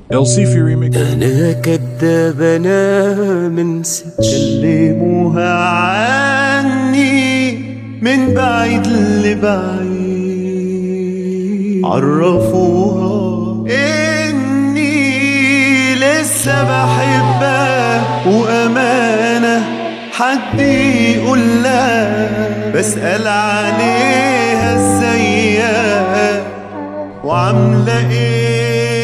LCFI Remix. أنا كداب أنا من ست كلموها عني من بعيد لبعيد، عرفوها إني لسه بحبها وأمانة حد يقول لها، بسأل عليها ازيها وعاملة ايه.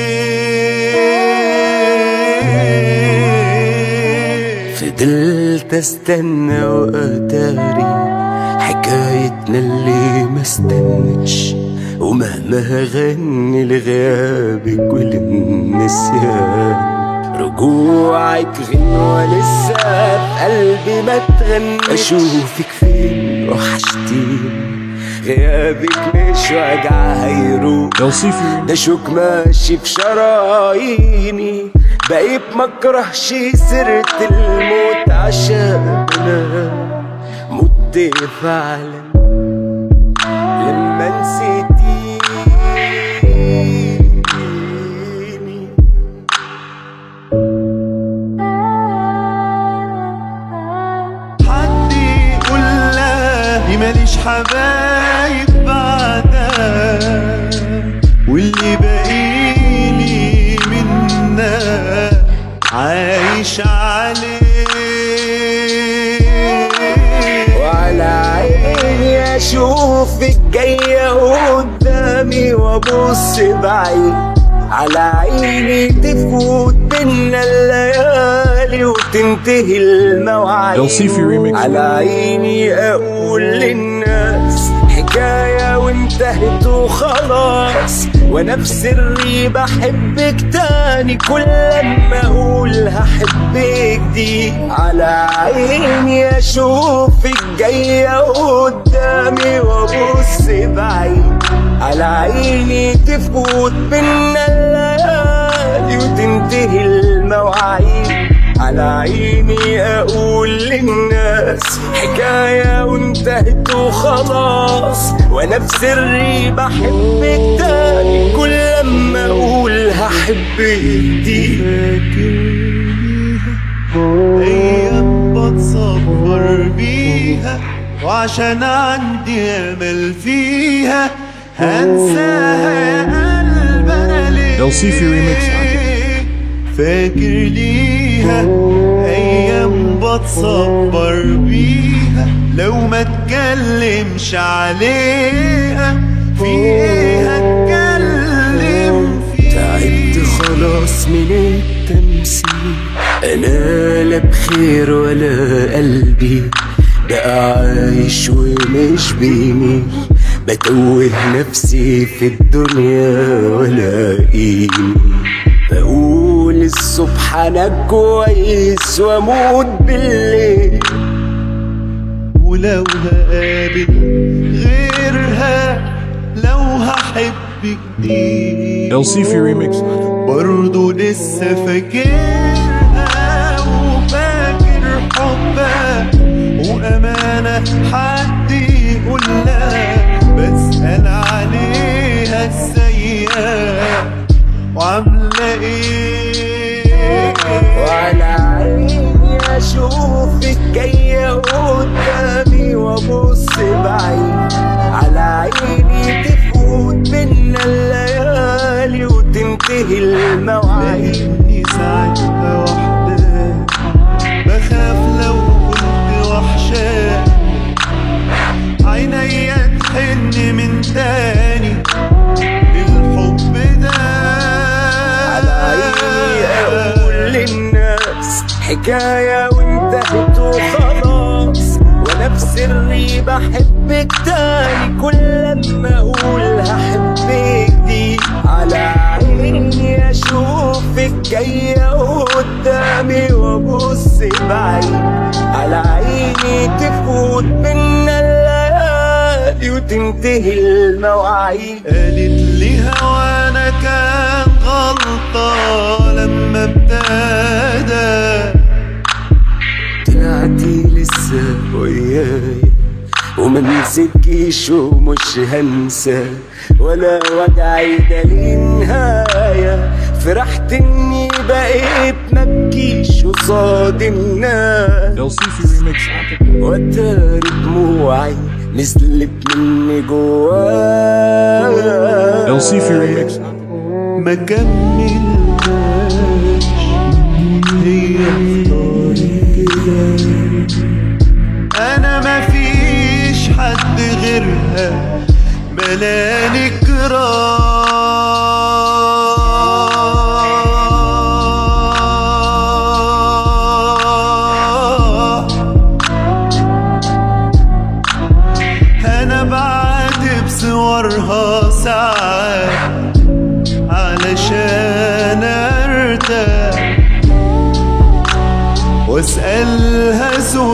فضلت استنى واتاري حكايتنا اللي ما استنتش، ومهما هغني لغيابك وللنسيان رجوعك غنوة لسه في قلبي ما تغني. اشوفك فين وحشتيني، غيابك مش وجع هيروح، ده شوك ماشي في شراييني، بقيت مكرهش سيرة الموت عشاننا. مت فعلا لما نسيتيني، حد يقول لها ماليش حبايب بعدها، واللي باقيلي منها عايش عليه. وعلى عيني اشوفك جاية قدامي وابص بعيد، على عيني تفوت بينا الليالي وتنتهي المواعيد. على عيني اقول للناس حكاية وانتهت وخلاص، وانا بسري بحبك تاني كل لما اقول هحبك دي. على عيني اشوفك جاية قدامي وابص بعيد، على عيني تفوت بينا الليالي وتنتهي المواعيد. على عيني اقول للناس حكاية وانتهت وخلاص، وانا بسري بحبك تاني كل لما اقول هحبك دي. فاكر ايام بتصبر بيها، وعشان عندي امل فيها هنساها يا قلب انا ليه. LCFI Remix. فاكر ليها ايام بتصبر بيها، لو ما اتكلمش عليها في ايه هتكلم فيه. تعبت خلاص من التمثيل، انا لا بخير ولا قلبي بقى عايش ومش بيميل، بتوه نفسي في الدنيا ولا قيمي. بقول الصبح انا كويس واموت بالليل، ولو هقابل غيرها لو هحبك دي. LCFI Remix. برضو لسه فاكرها وفاكر حبها وأمانة حد يقول لها، بسأل عليها ازيها وعاملة ايه. وعلى عيني اشوفك جاية قدامي وابص بعيد، على عيني تفوت بينا الليالي وتنتهي المواعيد. لقيتني ساعتها وحدة بخاف لو كنت وحشة، عينيا تحن من تاني للحب ده. على عيني اقول للناس حكاية وانتهت وخلاص، وانا بسري بحبك تاني كل لما اقول هحبك دي. على عيني اشوفك جاية قدامي وابص بعيد، على عيني تفوت بينا الليالي وتنتهي المواعيد. قالت لي هوانا كان غلطة لما ابتدى، طلعتي لسه وياي وما نسيتكيش ومش هنسى، ولا وجعي ده ليه نهاية. فرحت اني بقيت مبكيش قصاد الناس، LCC Remix. وتر دموعي نزلت مني جواي. LCC Remix. ما كملناش هي اختارت كده، انا ما فيش حد غيرها ملاني جراح. انا بعاتب صورها ساعات علشان ارتاح، واسألها